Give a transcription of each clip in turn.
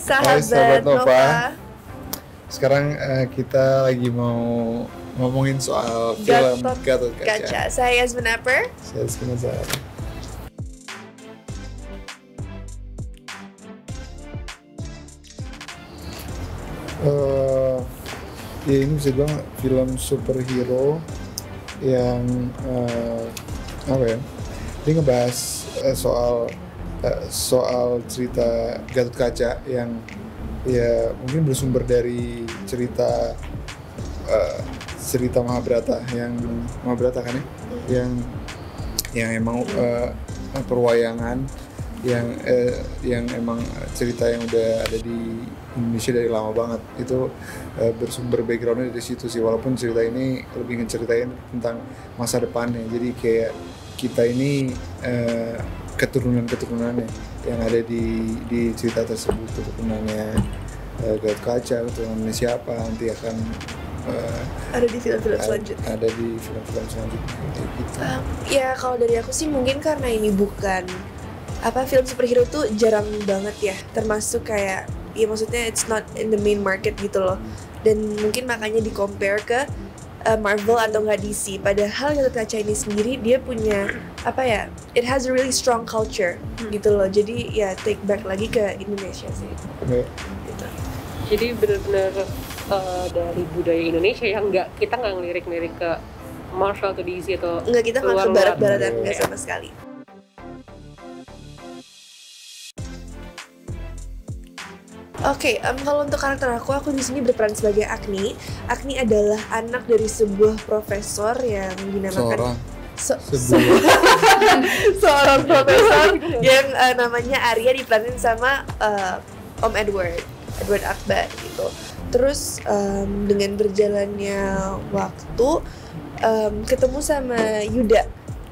Hai sahabat Nova. Nova. Sekarang kita lagi mau ngomongin soal film Gatot Kaca. Saya Yasmin Apper. Saya Rizky Nazar. Ya ini bisa dibilang film superhero yang apa ya? Dia ngebahas soal cerita Gatot Kaca yang ya mungkin bersumber dari cerita Mahabharata kan ya, yang emang perwayangan yang emang cerita yang udah ada di Indonesia dari lama banget. Itu bersumber backgroundnya dari situ sih, walaupun cerita ini lebih ngeceritain tentang masa depannya. Jadi kayak kita ini keturunannya yang ada di cerita tersebut, keturunannya Gatot Kaca, keturunannya siapa nanti akan ada di film-film selanjutnya. Ada di film-film selanjutnya gitu. Ya kalau dari aku sih mungkin karena ini bukan film superhero tuh jarang banget ya, termasuk kayak ya maksudnya it's not in the main market gitu loh, dan mungkin makanya di compare ke Marvel atau nggak DC. Padahal Gatot Kaca ini sendiri dia punya it has a really strong culture gitu loh. Jadi ya take back lagi ke Indonesia sih. Gitu. Jadi benar-benar dari budaya Indonesia yang kita nggak ngelirik-lirik ke Marvel atau DC atau nggak, kita nggak ke barat-baratan nggak sama sekali. Oke, kalau untuk karakter aku di sini berperan sebagai Agni. Agni adalah anak dari sebuah profesor yang dinamakan seorang profesor yang namanya Arya, diperanin sama Om Edward Akbar gitu. Terus dengan berjalannya waktu ketemu sama Yuda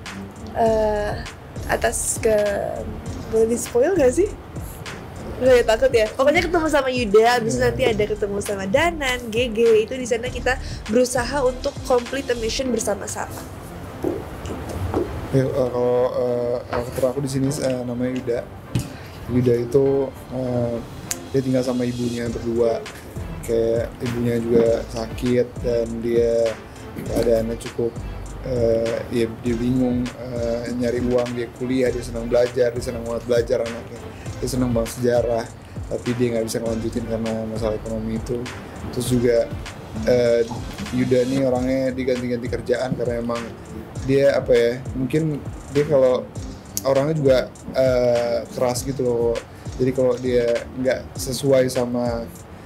atas boleh di spoil gak sih? Nggak ya, takut ya. Pokoknya ketemu sama Yuda, habis nanti ada ketemu sama Danan, GG. Itu di sana kita berusaha untuk complete a mission bersama-sama. Ya, kalau karakter aku di sini namanya Yuda. Yuda itu dia tinggal sama ibunya berdua. Kayak ibunya juga sakit dan dia keadaannya cukup dia bingung nyari uang, dia kuliah, dia senang belajar, dia senang banget belajar anaknya. Dia senang banget sejarah, tapi dia nggak bisa ngelanjutin karena masalah ekonomi itu. Terus juga Yuda nih orangnya diganti-ganti kerjaan karena emang dia mungkin dia kalau orangnya juga keras gitu loh. Jadi kalau dia nggak sesuai sama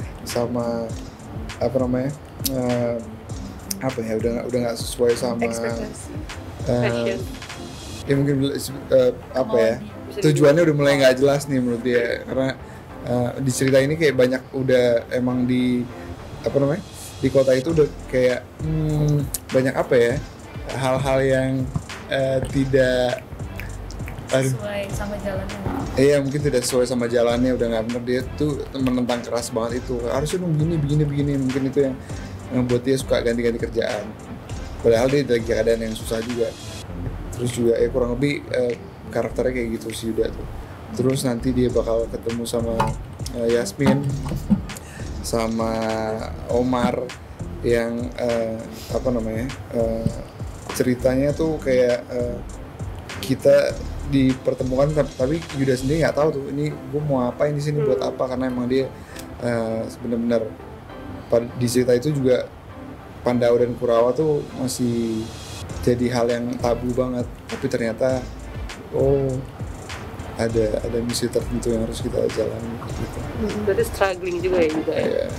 udah nggak sesuai sama ya mungkin tujuannya udah mulai nggak jelas nih menurut dia, karena di cerita ini kayak banyak udah emang di kota itu udah kayak banyak hal-hal yang tidak sesuai sama jalannya. Iya, mungkin tidak sesuai sama jalannya, udah nggak bener. Dia tuh menentang keras banget itu, harusnya dong begini. Mungkin itu yang membuat dia suka ganti-ganti kerjaan, padahal dia lagi keadaan yang susah juga. Terus juga kurang lebih karakternya kayak gitu sih Yuda tuh. Terus nanti dia bakal ketemu sama Yasmin sama Omar yang ceritanya tuh kayak kita dipertemukan, tapi Yuda sendiri nggak tahu tuh ini gue mau apain di sini, buat apa, karena emang dia benar-benar di cerita itu juga Pandawa dan Kurawa tuh masih jadi hal yang tabu banget, tapi ternyata ada misi tertentu yang harus kita jalani gitu. Berarti struggling juga ya juga ya. Yeah.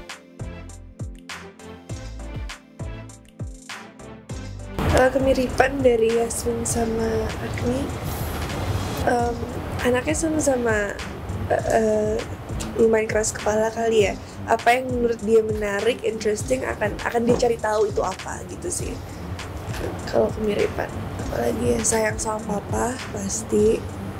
Kemiripan dari Yasmin sama Agni, anaknya sama-sama lumayan keras kepala kali ya. Apa yang menurut dia menarik, interesting akan dia cari tahu itu apa gitu sih. Kalau kemiripan, apalagi ya sayang sama papa pasti.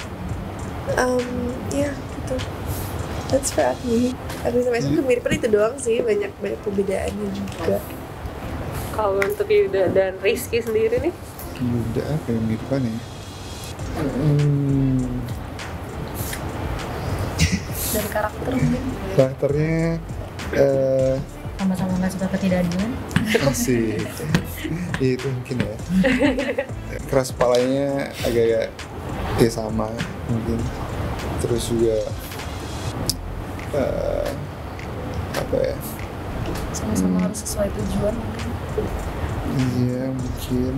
Ya gitu. That's for Agni. Agni sama Yasmin kemiripan itu doang sih, banyak perbedaannya juga. Kalau untuk Yuda dan Rizky sendiri nih? Yuda apa yang miripan ya? Dari karakter mungkin. Karakternya Sama-sama nggak suka ketidakadilan. masih itu mungkin ya. Keras kepalanya agak-agak sama mungkin. Terus juga apa ya? Sama-sama harus sesuai tujuan mungkin. Iya mungkin.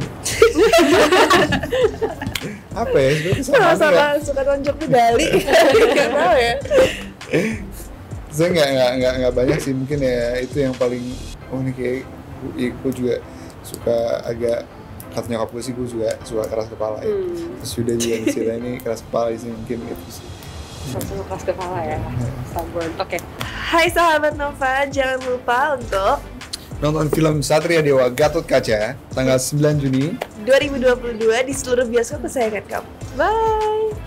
Apa ya? Sebenarnya sama Sama-sama suka tonjok medali. Nggak tahu ya. Saya nggak banyak sih, mungkin ya itu yang paling ini kayak gue juga suka agak, kata nyokap gue sih gue juga suka keras kepala ya. Terus Yuda juga istilahnya ini keras kepala sih mungkin gitu sih. Sama keras kepala ya. Stubborn. Oke. Hai sahabat Nova, jangan lupa untuk Nonton film Satria Dewa Gatot Kaca tanggal 9 Juni 2022 di seluruh bioskop kesayangan kamu. Bye.